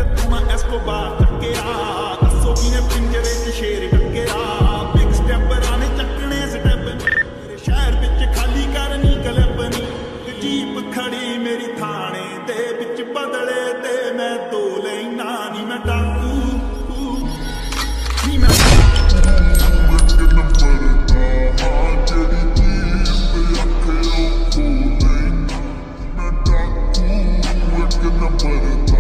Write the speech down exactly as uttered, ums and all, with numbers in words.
तू मैं एस्कोबार टक्केरा दसो किने पिंजरे च शेर टक्केरा बिग स्टेपर आने चकने स्टेप मेरे शहर विच खाली करनी कलपनी जीप खड़ी मेरी थाने दे विच बदले ते मैं दो लेना नी मैं डाकू नी मैं number